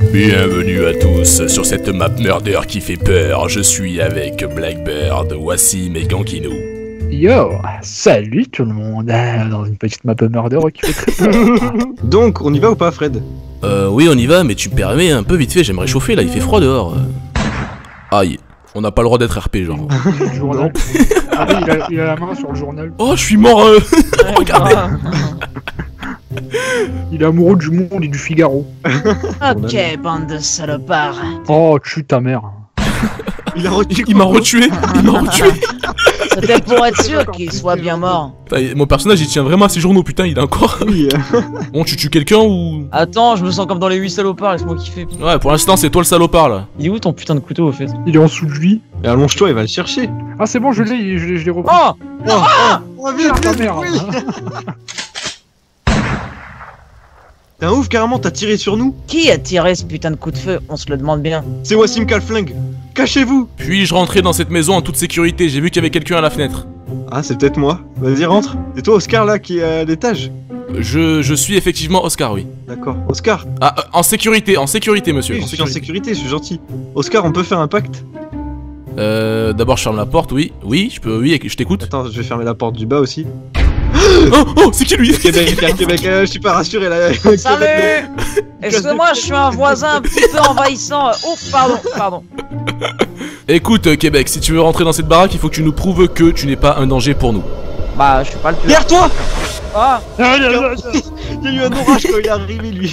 Bienvenue à tous sur cette map murder qui fait peur. Je suis avec Blackbird, Wassim et Gankino. Yo, salut tout le monde, dans une petite map murder qui fait très peur. Donc, on y va ou pas, Fred? Oui, on y va, mais tu me permets un peu vite fait, j'aimerais chauffer là, il fait froid dehors. Aïe, on n'a pas le droit d'être RP, genre. Le journal. Ah oui, il a la main sur le journal. Oh, je suis mort, regardez. Il est amoureux du Monde et du Figaro. Ok, bande de salopards. Oh, tue ta mère. Il m'a retué, il m'a retué. C'était pour être sûr qu'il soit bien mort. Putain, mon personnage il tient vraiment à ses journaux, putain, il est encore. Oui. Bon, tu tues quelqu'un ou. Attends, je me sens comme dans les 8 salopards, laisse-moi kiffer. Ouais, pour l'instant, c'est toi le salopard là. Il est où ton putain de couteau au fait? Il est en dessous de lui. Et allonge-toi, il va le chercher. Ah, c'est bon, je l'ai repris. Oh Oh, Tue ta mère. T'es un ouf, carrément, t'as tiré sur nous. Qui a tiré ce putain de coup de feu? On se le demande bien. C'est Wassim qui a le flingue. Cachez-vous. Puis-je rentrer dans cette maison en toute sécurité? J'ai vu qu'il y avait quelqu'un à la fenêtre. Ah, c'est peut-être moi. Vas-y, rentre. C'est toi, Oscar, là, qui est à l'étage? Je suis effectivement Oscar, oui. D'accord. Oscar. Ah, en sécurité, monsieur. Oui, je suis en sécurité, je suis gentil. Oscar, on peut faire un pacte? D'abord je ferme la porte, oui. Oui, je peux, oui, je t'écoute. Attends, je vais fermer la porte du bas aussi. Oh, c'est qui lui? Québec, je suis pas rassuré là. Salut! Excuse-moi, je suis un voisin un petit peu envahissant. Oh, pardon. Écoute, Québec, si tu veux rentrer dans cette baraque, il faut que tu nous prouves que tu n'es pas un danger pour nous. Bah, je suis pas le tueur. Derrière toi. Ah! Il y a eu un orage quand il est arrivé, lui.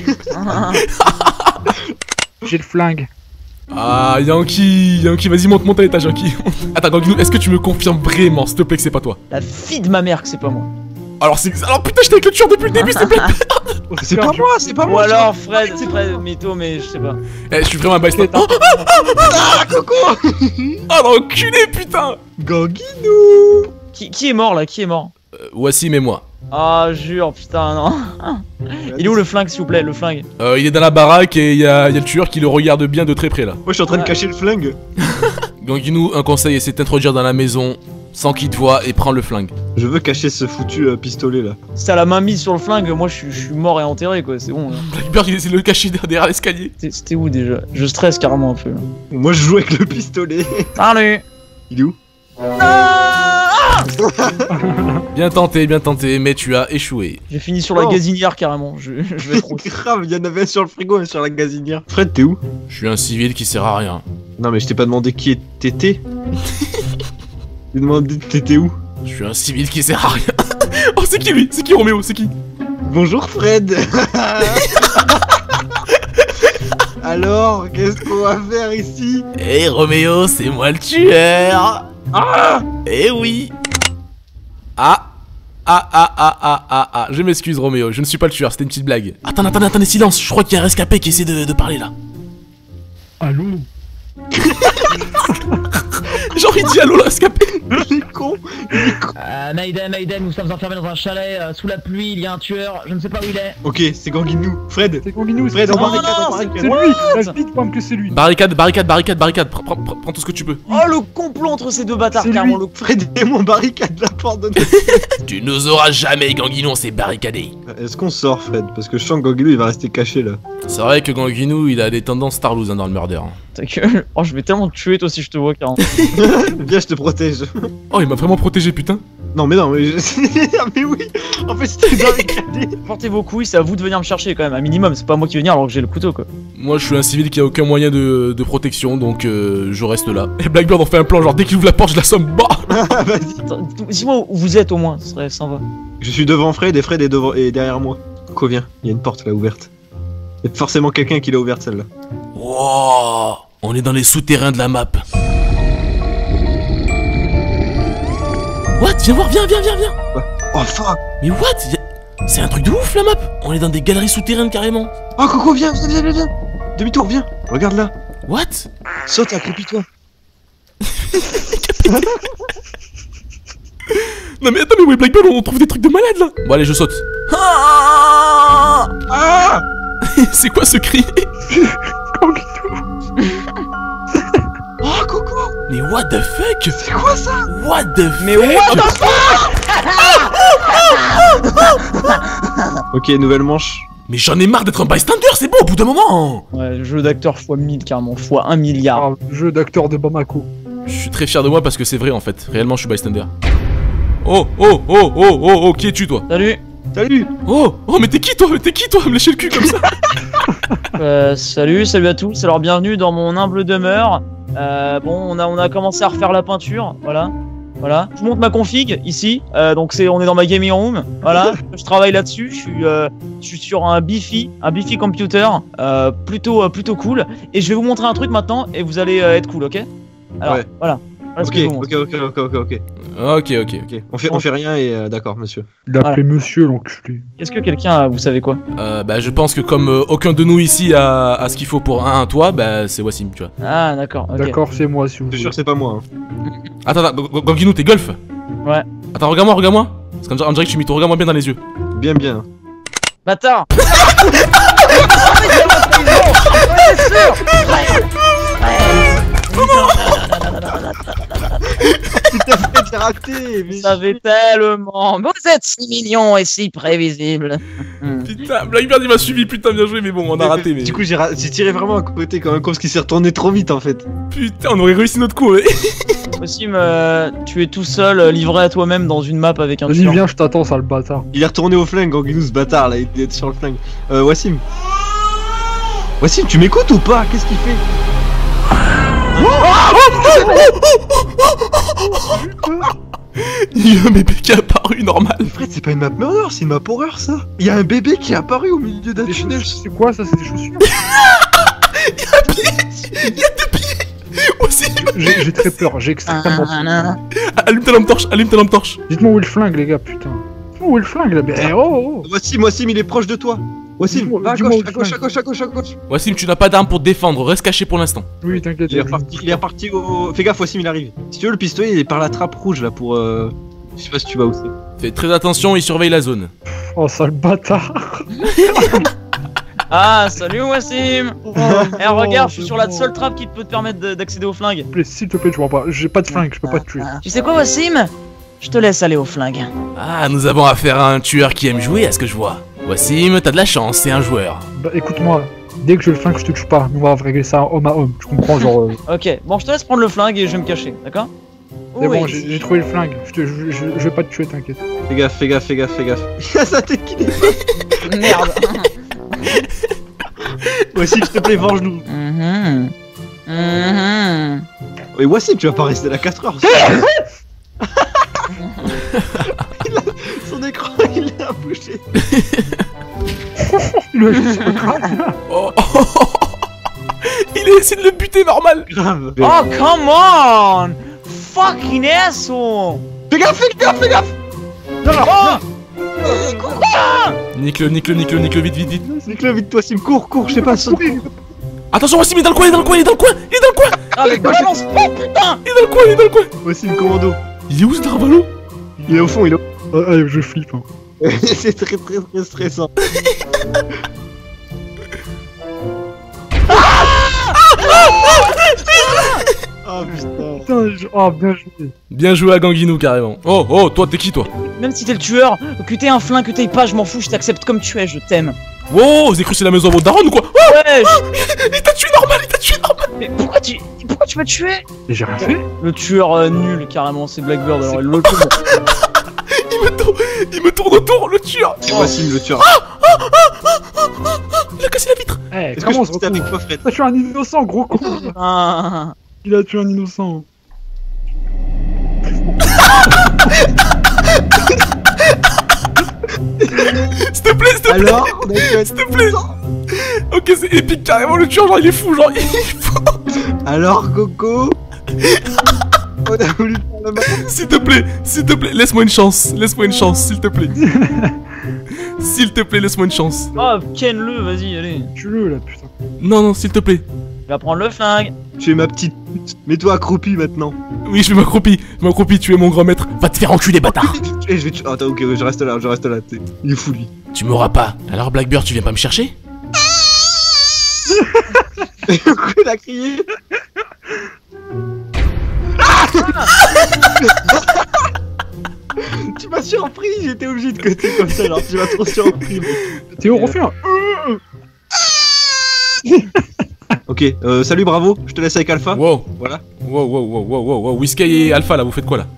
J'ai le flingue. Ah, Yankee, vas-y, monte à l'étage, Yankee. Attends, Ganginou, est-ce que tu me confirmes vraiment, s'il te plaît, que c'est pas toi? La fille de ma mère que c'est pas moi. Alors putain, j'étais avec le tueur depuis le début, s'il te plaît. C'est pas moi, c'est pas Ou moi. alors Fred, mytho, mais je sais pas. Eh, je suis vraiment un bystander. Ah, Coco. Oh, l'enculé, putain. Ganginou. Qui est mort là? Qui est mort? Wassim et moi. Ah, jure, putain, non. Il est où le flingue, s'il vous plaît, le flingue? Il est dans la baraque et il y a le tueur qui le regarde bien de très près, là. Moi, je suis en train de cacher le flingue. Ganginou, un conseil, essaie de t'introduire dans la maison sans qu'il te voie et prends le flingue. Je veux cacher ce foutu pistolet là. Si t'as la main mise sur le flingue, moi je suis mort et enterré quoi, c'est bon. Hein. Blackbird, il essaie de le cacher derrière l'escalier. C'était où déjà? Je stresse carrément un peu. Là. Moi je joue avec le pistolet. Salut! Il est où? Bien tenté, mais tu as échoué. J'ai fini sur la gazinière carrément, je vais trop. Grave, il y en avait un sur le frigo et sur la gazinière. Fred, t'es où? Je suis un civil qui sert à rien. Non mais je t'ai pas demandé qui t'étais. J'ai demandé t'étais où? Je suis un civil qui sert à rien. Oh, c'est qui lui? C'est qui Roméo? C'est qui? Bonjour Fred. Alors, qu'est-ce qu'on va faire ici? Eh Roméo, c'est moi le tueur. Ah! Eh oui. Ah, je m'excuse Roméo, je ne suis pas le tueur, c'était une petite blague. Attendez, silence, je crois qu'il y a un rescapé qui essaie de parler là. Allô? Genre il dit allô le rescapé. Il est con. Mayday, nous sommes enfermés dans un chalet sous la pluie, il y a un tueur, je ne sais pas où il est. Ok, c'est Ganginou. Fred. C'est Ganginou, Fred, c'est en barricade. lui! Laisse vite, pas que c'est lui! Barricade, prends tout ce que tu peux. Oh le complot entre ces deux bâtards C'est carrément lui. le. Fred et mon barricade la porte de Tu nous auras jamais, Ganginou, on s'est barricadé. Est-ce qu'on sort Fred? Parce que je sens que Ganginou il va rester caché là. C'est vrai que Ganginou, il a des tendances Starloose hein, dans le murder. Ta gueule. Oh, je vais tellement te tuer toi si je te vois carrément. Viens, je te protège. Oh, il m'a vraiment protégé, putain. Non mais mais oui. En fait c'était barricadé. Portez vos couilles, c'est à vous de venir me chercher quand même, un minimum, c'est pas moi qui vais venir alors que j'ai le couteau quoi. Moi, je suis un civil qui a aucun moyen de protection, donc je reste là. Et Blackbird, on fait un plan, genre dès qu'il ouvre la porte, je l'assomme. Bah. Vas-y. Attends, dis-moi où vous êtes au moins, ce serait sympa. Je suis devant Fred et Fred est devant et derrière moi. Coco viens, il y a une porte là ouverte. Il y a forcément quelqu'un qui l'a ouverte celle-là. Wow, on est dans les souterrains de la map. What? Viens voir, viens. Oh fuck. Mais what? C'est un truc de ouf la map. On est dans des galeries souterraines carrément. Oh Coco viens. Demi-tour viens. Regarde là. What? Saute, accroupis-toi. Non mais attends, mais ouais, Blackbird, on trouve des trucs de malade là. Bon allez, je saute. Ah. C'est quoi ce cri? Oh Coco. Mais what the fuck? C'est quoi ça? What the fuck? Mais what the fuck? Ok, nouvelle manche. Mais j'en ai marre d'être un bystander, c'est bon au bout d'un moment. Ouais, jeu d'acteur x 1000 carrément, x 1 milliard. Ah, jeu d'acteur de Bamako. Je suis très fier de moi parce que c'est vrai en fait. Réellement, je suis bystander. Oh, oh, oh, oh, oh, oh, qui es-tu toi? Salut. Salut. Oh, oh, mais t'es qui toi? T'es qui toi? Me lécher le cul comme ça? Salut à tous, alors bienvenue dans mon humble demeure. Bon, on a commencé à refaire la peinture, voilà. Voilà, je monte ma config ici, donc on est dans ma gaming room, voilà, je travaille là-dessus, je suis sur un Bifi computer, plutôt cool, et je vais vous montrer un truc maintenant, et vous allez être cool, ok? Alors, Ouais. voilà ce que je vous montre. Ok. On fait rien et d'accord, monsieur. Il a appelé monsieur l'enculé. Est-ce que quelqu'un, vous savez quoi? Bah, je pense que comme aucun de nous ici a ce qu'il faut pour un toit, bah, c'est Wassim, tu vois. Ah, d'accord, ok. D'accord, c'est moi si vous Je suis voulez. sûr que c'est pas moi. Attends, Ganguinou, t'es golf? Ouais. Attends, regarde-moi. Parce qu'on dirait que tu m'y regarde-moi bien dans les yeux. Bien. Bâtard. T'as raté. Vous savez tellement. Vous êtes si mignon et si prévisible. Putain, Blackbird il m'a suivi, putain, bien joué, mais bon, on a raté, mais. Du coup, j'ai tiré vraiment à côté comme un con, parce qu'il s'est retourné trop vite en fait. Putain, on aurait réussi notre coup, ouais. Wassim, tu es tout seul, livré à toi-même dans une map avec un Vas-y, tueur. viens, je t'attends, sale bâtard. Il est retourné au flingue, Ganguinou, ce bâtard là, il est sur le flingue. Wassim. Wassim, tu m'écoutes ou pas? Qu'est-ce qu'il fait? Il y a un bébé qui est apparu, normal. Fred, c'est pas une map murder, c'est une map horreur ça. Il y a un bébé qui est apparu au milieu d'un Des tunnel. chaussures, c'est quoi ça? C'est des chaussures? Il y a deux pieds. Wassim. J'ai très peur, j'ai extrêmement peur. Allume ta lampe torche. Dites-moi où est le flingue, les gars, putain. Dites-moi où est le flingue là? Mais oh! Wassim, il est proche de toi. Wassim, Dis-moi- va à dis-moi gauche, où à tu gauche, vas. à gauche, à gauche, à gauche. Wassim, tu n'as pas d'arme pour te défendre, reste caché pour l'instant. Oui, t'inquiète. Il est reparti au. Fais gaffe, Wassim, il arrive. Si tu veux, le pistolet, il est par la trappe rouge là pour. Je sais pas si tu vas où c'est. Fais très attention, il surveille la zone. Oh, sale bâtard! Ah, salut Wassim. Oh, Eh, regarde, je suis sur la c'est seule trappe qui peut te permettre d'accéder au flingue. bon. S'il te plaît, tu vois pas. J'ai pas de flingue, je peux pas te tuer. Tu sais quoi, Wassim? Je te laisse aller au flingue. Ah, nous avons affaire à un tueur qui aime jouer, à ce que je vois. Wassim, t'as de la chance, c'est un joueur. Bah écoute-moi, dès que j'ai le flingue, je te tue pas. On va régler ça homme à homme. Tu comprends, genre. Ok, bon, je te laisse prendre le flingue et je vais me cacher, d'accord? C'est Oui. bon, j'ai trouvé le flingue. Je vais pas te tuer, t'inquiète. Fais gaffe. Il y a sa tête qui dépasse. Merde. Wassim, s'il te plaît, venge-nous. Oui, Wassim, tu vas pas rester là 4 heures. Son écran, il a bougé. Il a juste sur le crâne. Oh, il a essayé de le buter normal. Grave. Oh, come on! Fucking asshole! Fais gaffe. Oh! Nique-le, vite. Nique-le vite, Wassim, cours, je sais pas, saute. Attention, Wassim, il est dans le coin. Ah, mais balance pas, putain! Il est dans le coin. Wassim, commando. Il est où ce Darvalo? Il est au fond, il est au Ah, je flippe. Hein. C'est très stressant. Oh putain. Putain, oh, bien joué. Bien joué à Ganguinou, carrément. Oh, toi, t'es qui, toi? Même si t'es le tueur, que t'aies un flingue, que t'aies pas, je m'en fous, je t'accepte comme tu es, je t'aime. Oh, vous avez cru que c'est la maison à votre daronne ou quoi? Oh, Ouais, il t'a tué normal. mais pourquoi tu m'as tué? Et j'ai rien fait. Le tueur nul, carrément, c'est Blackbird, alors il le trouve. Il me tourne autour, le tueur. C'est Wassim le tueur. Il a cassé la vitre. Eh, Est-ce que comment on je se peux avec retrouve? toi, Fred? T'as tué un innocent, gros con. Ah. Il a tué un innocent. S'il te plaît. Alors, S'il te plaît. Ok, c'est épique, carrément, le tueur, genre, il est fou, genre, il est fou. alors, Coco. On a voulu faire le mal. S'il te plaît, laisse-moi une chance, s'il te plaît. S'il te plaît, laisse-moi une chance. Oh, ken-le, vas-y, allez. Tue-le là, putain. Non, s'il te plaît. Il va prendre le flingue. Tu es ma petite pute. Mets-toi accroupi maintenant. Oui, je m'accroupis, tu es mon grand maître. Va te faire enculer, bâtard. Et je vais te... Attends, ok, je reste là. Il est fou, lui. Tu m'auras pas. Alors, Blackbird, tu viens pas me chercher? Il a crié. Tu m'as surpris, j'étais obligé de côté comme ça, alors tu m'as trop surpris. Théo, refais un. Ok, salut, bravo, je te laisse avec Alpha. Wow. Voilà. Wow. Whiskey et Alpha, là, vous faites quoi, là?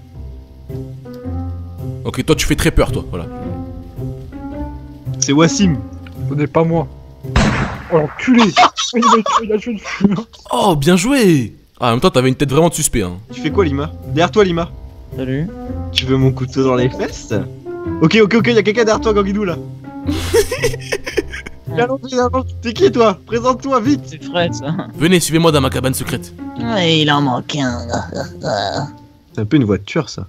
Ok, toi, tu fais très peur, toi, voilà. C'est Wassim. Ce n'est pas moi. Oh l'enculé. Il a tué une fille. Oh, bien joué. Ah, en même temps, t'avais une tête vraiment de suspect, hein. Tu fais quoi, Lima? Derrière toi, Lima. Salut. Tu veux mon couteau dans les fesses? Ok, y'a quelqu'un derrière toi, Ganguidou, là. T'es qui, toi? Présente-toi, vite. C'est Fred, ça. Venez, suivez-moi dans ma cabane secrète. Ouais, il en manque un. C'est un peu une voiture, ça.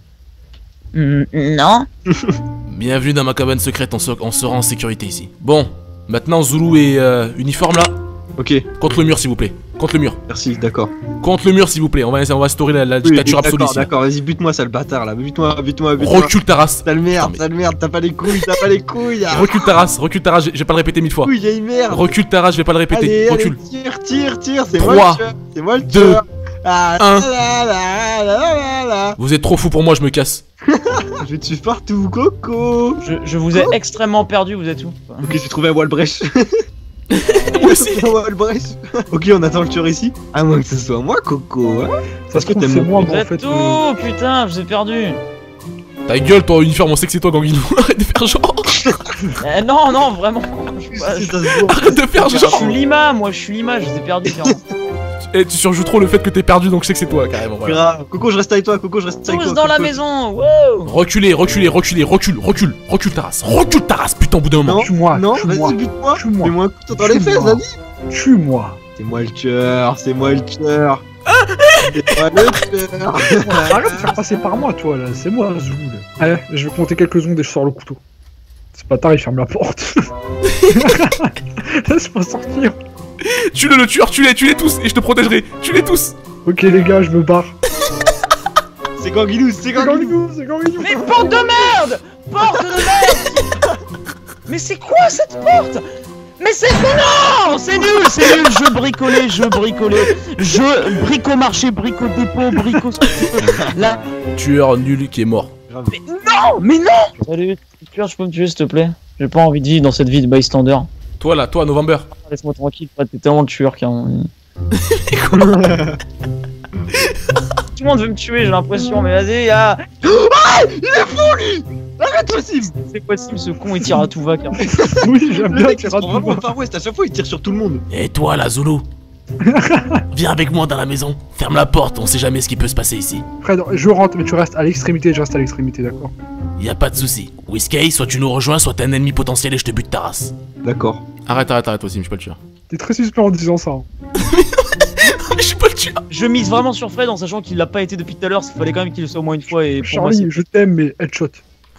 Non. Bienvenue dans ma cabane secrète, on sera en sécurité ici. Bon, maintenant, Zoulou et uniforme, là. Ok, Contre le mur, s'il vous plaît. Contre le mur. merci, d'accord. Contre le mur, s'il vous plaît. On va instaurer la dictature absolue ici. D'accord, vas-y, bute-moi, sale bâtard, là. Bute-moi. Recule ta race. Sale merde, t'as pas les couilles, ah. Recule ta race, je vais pas le répéter 1000 fois. Couille, vieille merde. Recule ta race, je vais pas le répéter. Allez, Recule. tire, c'est 3, moi le tueur. C'est moi le 2, tueur. Ah, 1. là. Vous êtes trop fou pour moi, je me casse. Je vais te suivre partout, Coco. Je vous ai extrêmement perdu, vous êtes où? Ok, j'ai trouvé un Walbrecht. Moi aussi. Ok, on attend le tueur ici. À moins que ce soit moi, Coco. Hein. Ça se que trouve, t'aimes c'est moi, Vous mais en êtes fait. où? Putain, je vous ai perdu. Ta gueule, ton uniforme, on sait que c'est toi, Ganguilou. Arrête de faire genre. Non, vraiment. Arrête de faire Je genre. suis Lima, moi je suis Lima, je vous ai perdu. clairement. Et tu surjoues trop le fait que t'es perdu, donc je sais que c'est toi, carrément. Voilà. Grave. Coco, je reste avec toi. Coco, je reste avec toi. Tous dans la Coco. maison, wow. Reculez, recule ta race. Recule ta race, putain, au bout d'un moment. Non, Tue-moi, non, tue-moi. vas-y, bute-moi. Tue-moi. Mets-moi un couteau dans les fesses, Tue-moi. vas-y. Tue-moi. C'est moi le tueur, c'est moi le tueur. C'est moi le tueur. Arrête de faire passer par moi, toi, là. C'est moi, Zoul. Allez, je vais compter quelques secondes et je sors le couteau. C'est pas tard, il ferme la porte. Laisse-moi sortir. Tue-le, le tueur, tue-les tous, et je te protégerai. Tue-les tous. Ok, les gars, je me barre. C'est Ganguilou, C'est Ganguilou, c'est Ganguilou. Mais porte de merde. Porte de merde. Mais c'est quoi cette porte? Mais c'est non, c'est nul, je bricolais, je brico-marché, brico-dépôt, brico... Là... Tueur nul qui est mort. Mais non. Salut, tueur, je peux me tuer s'il te plaît? J'ai pas envie de vivre dans cette vie de bystander. Toi là, toi, November. Laisse-moi tranquille, t'es tellement le tueur qu'un... Tout le monde veut me tuer, j'ai l'impression, mais vas-y, ah. Il est fou, lui. Arrête-toi, Sim. C'est quoi Sim, ce con, il tire à tout va, car... Oui, j'aime Le bien mec, il se tirer à prend tout vraiment va. au Far West, à chaque fois, il tire sur tout le monde. Et toi là, Zoulou. Viens avec moi dans la maison. Ferme la porte, on sait jamais ce qui peut se passer ici. Fred, je rentre, mais tu restes à l'extrémité, je reste à l'extrémité, d'accord? Y a pas de souci. Whiskey, soit tu nous rejoins, soit t'es un ennemi potentiel et je te bute ta race. D'accord. Arrête, aussi, je suis pas le tueur. T'es très suspect en disant ça. Hein. Je suis pas le tueur. Je mise vraiment sur Fred en sachant qu'il l'a pas été depuis tout à l'heure, il fallait quand même qu'il le soit au moins une fois et pour moi Charlie, je t'aime, mais headshot.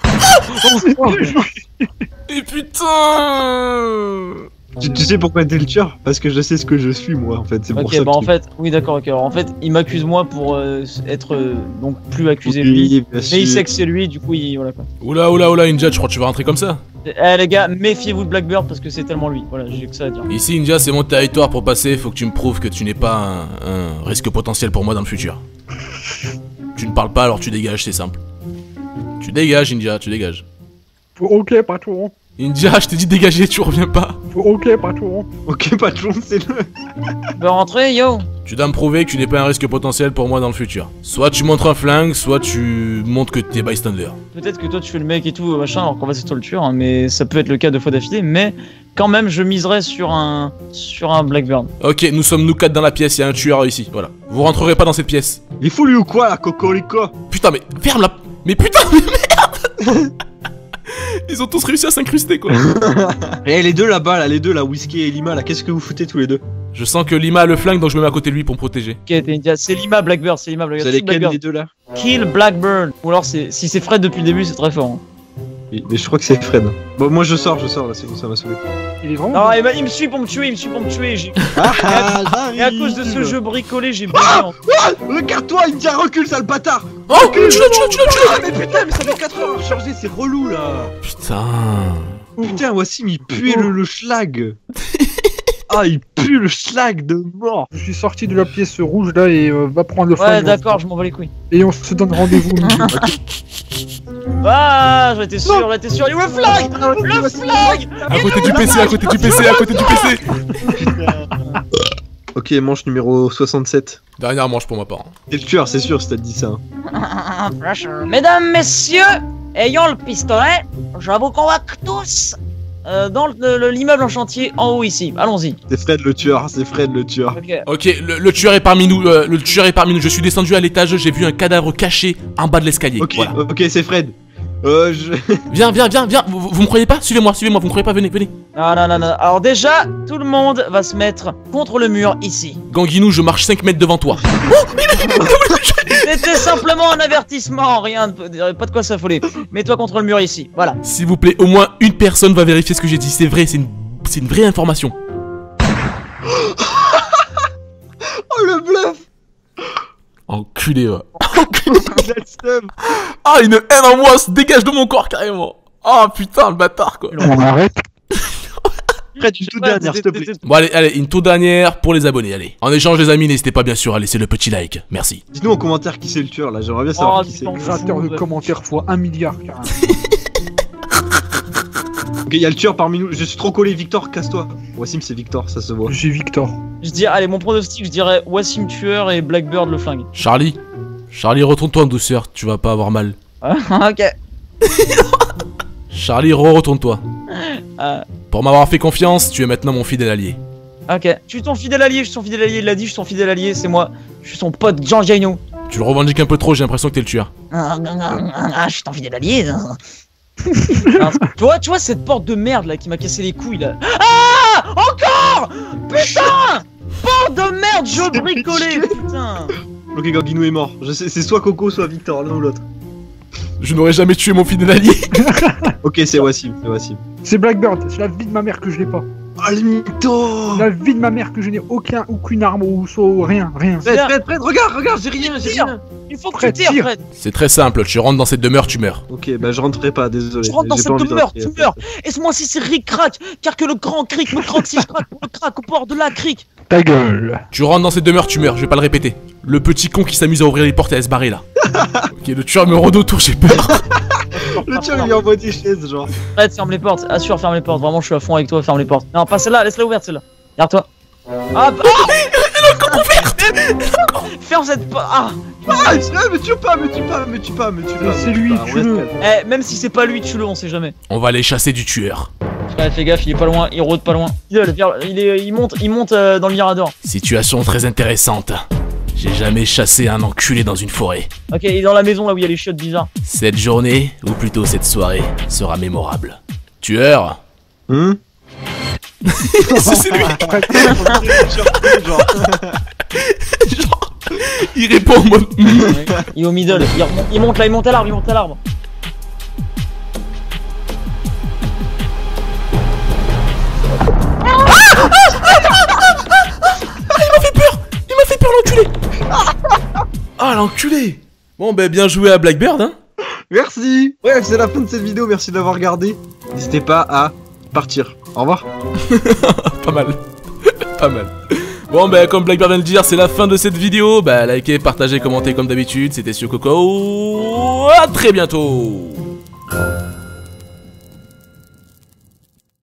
Et putain. Tu sais pourquoi t'es le tueur? Parce que je sais ce que je suis, moi, en fait. C'est pour Ok, ça bah que en fait, oui d'accord, ok. Alors en fait, il m'accuse moi pour être donc plus accusé de lui. Oui, bien Mais sûr. il sait que c'est lui, du coup, il... voilà quoi. Oula, Inja, je crois que tu vas rentrer comme ça. Eh les gars, méfiez-vous de Blackbird parce que c'est tellement lui. Voilà, j'ai que ça à dire. Ici, Inja, c'est mon territoire pour passer, faut que tu me prouves que tu n'es pas un risque potentiel pour moi dans le futur. Tu ne parles pas, alors tu dégages, c'est simple. Tu dégages, Inja, tu dégages. Ok, patron. Inja, je t'ai dit dégager, tu reviens pas. Ok, patron. Ok, patron, c'est le. Tu peux rentrer, yo. Tu dois me prouver que tu n'es pas un risque potentiel pour moi dans le futur. Soit tu montres un flingue, soit tu montres que t'es bystander. Peut-être que toi tu fais le mec et tout, machin, alors qu'en fait c'est toi le tueur, hein, mais ça peut être le cas 2 fois d'affilée, mais quand même je miserais sur un Blackbird. Ok, nous sommes nous 4 dans la pièce, il y a un tueur ici, voilà. Vous rentrerez pas dans cette pièce. Il est fou, lui, ou quoi, là, Cocorico? Putain, mais ferme la... Mais putain, mais merde. Ils ont tous réussi à s'incruster, quoi. Eh, les deux là-bas, là, les deux, là, Whiskey et Lima, là, qu'est-ce que vous foutez tous les deux? Je sens que Lima a le flingue, donc je me mets à côté de lui pour me protéger. Ok, t'es India, c'est Lima Blackbird, c'est Lima Vous Blackbird. allez Kill ken Blackbird. les deux, là? Kill Blackbird. Ou alors si c'est Fred depuis le début, c'est très fort. Hein. Oui, mais je crois que c'est Fred. Bon, moi je sors, là, c'est bon, ça va sauver. Il est vraiment. Non, il me suit pour me tuer, Ah, Et à cause de ce jeu bricolé, j'ai brûlé en... Ah, regarde-toi, il me dit recule, sale bâtard! Oh, tu l'as. Ah, mais putain, mais ça fait 4 heures à recharger, c'est relou, là! Putain. Putain, Wassim, il puait le schlag! Ah, il pue le schlag de mort! Je suis sorti de la pièce rouge là et va prendre le Ouais, flingue. d'accord, je m'en bats les couilles. Et on se donne rendez-vous. Ah, j'en étais sûr, Il est où le flag? Le flag! À côté du PC, à côté du PC, à côté du PC. Ok, manche numéro 67. Dernière manche pour ma part. T'es le tueur, c'est sûr, si t'as dit ça. Mesdames, messieurs, ayant le pistolet, je vous convoque tous dans l'immeuble en chantier en haut ici. Allons-y. C'est Fred le tueur, c'est Fred le tueur. Ok. Ok, le tueur est parmi nous. Le tueur est parmi nous. Je suis descendu à l'étage. J'ai vu un cadavre caché en bas de l'escalier. Ok, Voilà. ok, c'est Fred. Viens. Vous me croyez pas? Suivez-moi. Vous me croyez pas? Venez. Non. Alors déjà, tout le monde va se mettre contre le mur ici. Ganguinou, je marche 5 mètres devant toi. C'était simplement un avertissement, rien de, pas de quoi s'affoler. Mets-toi contre le mur ici, voilà. S'il vous plaît, au moins une personne va vérifier ce que j'ai dit. C'est vrai, c'est une vraie information. Oh le bluff. Enculé, va. Il a le seum. Ah, une haine en moi se dégage de mon corps carrément. Ah putain, le bâtard quoi. On arrête. Fred, une toute dernière, s'il te plaît. Bon, allez, une toute dernière pour les abonnés, allez. En échange, les amis, n'hésitez pas bien sûr à laisser le petit like. Merci. Dites-nous en commentaire qui c'est le tueur là, j'aimerais bien savoir qui c'est. putain. Créateur de commentaires fois 1 milliard. Carrément. Ok, il y a le tueur parmi nous. Je suis trop collé, Victor, casse-toi. Wassim, c'est Victor, ça se voit. J'ai Victor. Je dirais, allez, mon pronostic, je dirais Wassim tueur et Blackbird le flingue. Charlie, retourne-toi en douceur, tu vas pas avoir mal. Ok. Charlie, retourne-toi. Euh, Pour m'avoir fait confiance, tu es maintenant mon fidèle allié. ok. Je suis son fidèle allié, il l'a dit, je suis son fidèle allié, c'est moi. Je suis son pote Jean Jaino. Tu le revendiques un peu trop, j'ai l'impression que t'es le tueur. Je suis ton fidèle allié. Tu vois cette porte de merde là qui m'a cassé les couilles là. Ah! Encore! Putain! Porte de merde, je bricolais, putain! Ok, Ganguinou est mort. Je sais, c'est soit Coco, soit Victor, l'un ou l'autre. Je n'aurais jamais tué mon fidèle allié. Ok, c'est Wassim, c'est Wassim. C'est Blackbird. C'est la vie de ma mère que je l'ai pas. Oh le mytho! La vie de ma mère que je n'ai aucune arme ou rien. Fred, regarde, j'ai rien. Il faut que Fred, tu tires, tire. Fred! C'est très simple, tu rentres dans cette demeure, tu meurs. Ok, bah je rentrerai pas, désolé. Je rentre dans J'ai cette pas envie de demeure, rentrer, tu meurs! Et ce mois-ci c'est ric-crac, car que le grand cric me croque si je craque pour le crack au bord de la crique! Ta gueule. Tu rentres dans cette demeure, tu meurs, je vais pas le répéter. Le petit con qui s'amuse à ouvrir les portes et à se barrer là. Ok, le tueur me rôde autour, j'ai peur. Le tueur lui envoie des chaises, genre. Fred, ferme les portes, assure, ferme les portes, vraiment je suis à fond avec toi, ferme les portes. Non, pas celle-là, laisse-la ouverte celle-là. Regarde-toi. Ah, ferme cette porte. Ah! Ah, me tue pas. C'est lui, tue-le. Eh, même si c'est pas lui, tue-le, on sait jamais. On va aller chasser du tueur. Ouais, fais gaffe, il est pas loin, il rôde pas loin. Il monte dans le mirador. Situation très intéressante. J'ai jamais chassé un enculé dans une forêt. Ok, il est dans la maison là où il y a les chiottes bizarres. Cette journée, ou plutôt cette soirée, sera mémorable. Tueur. C'est lui. Genre. Genre, il répond en mode. Il est au middle, il monte là, il monte à l'arbre, Il m'a fait peur l'enculé. Ah l'enculé. Bon ben bien joué à Blackbird hein. Merci. Bref, c'est la fin de cette vidéo, merci d'avoir regardé. N'hésitez pas à partir. Au revoir. Pas mal. Pas mal. Bon ben comme Blackbird vient de le dire, c'est la fin de cette vidéo. Bah likez, partagez, commentez comme d'habitude. C'était Sio Coco. À très bientôt.